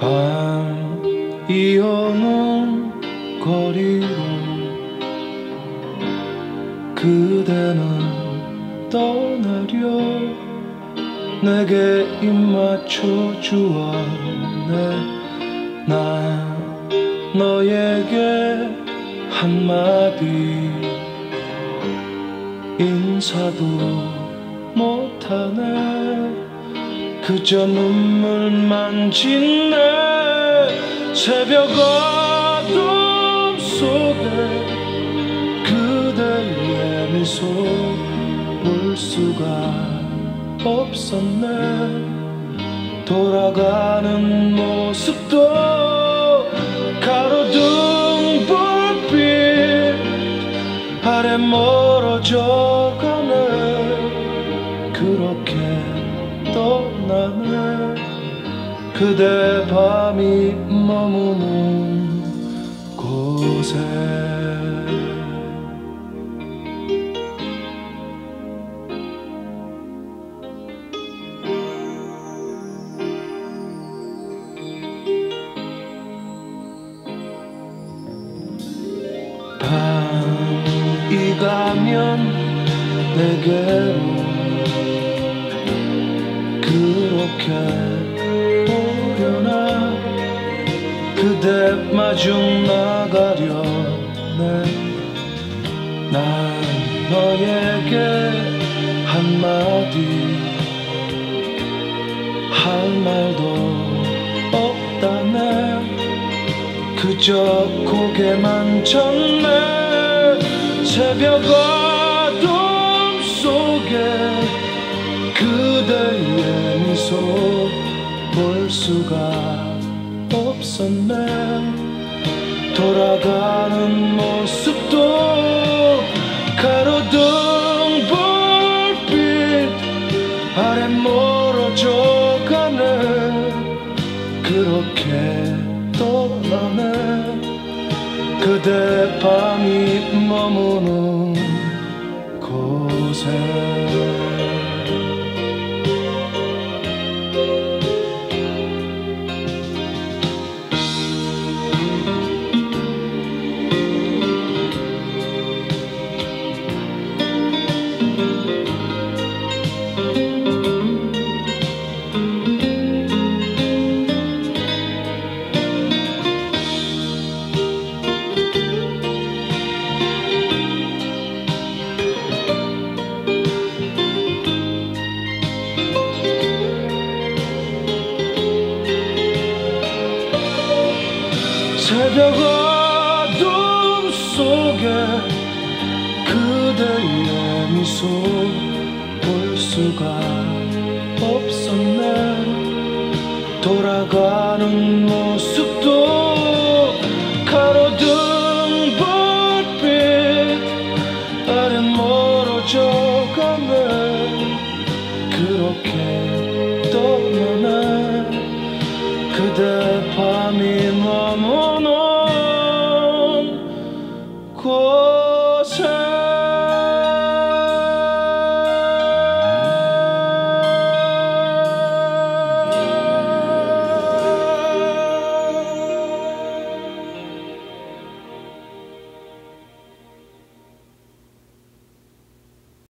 밤이 오는 거리로 그대는 떠나려 내게 입 맞춰 주었네. 난 너에게 한마디 인사도 못하네. 그저 눈물만 짓네. 새벽 어둠 속에 그대의 미소 볼 수가 없었네. 돌아가는 모습도 가로등 불빛 아래 멀어져 가네. 그렇게 떠나네. 그대 밤이 머무는 곳에. 밤이 가면 내게로 그렇게 오려나. 그대 마중 나가려네. 난 너에게 한마디 할 말도 없다네. 그저 고개만 젓네. 새벽 어둠 속에 그대의 미소 볼 수가 없었네. 돌아가는 모습도 가로등 불빛 아래 멀어져 가네. 그렇게 떠나네. 그대 밤이 머무는 곳에. 새벽 어둠 속에 그대의 미소 볼 수가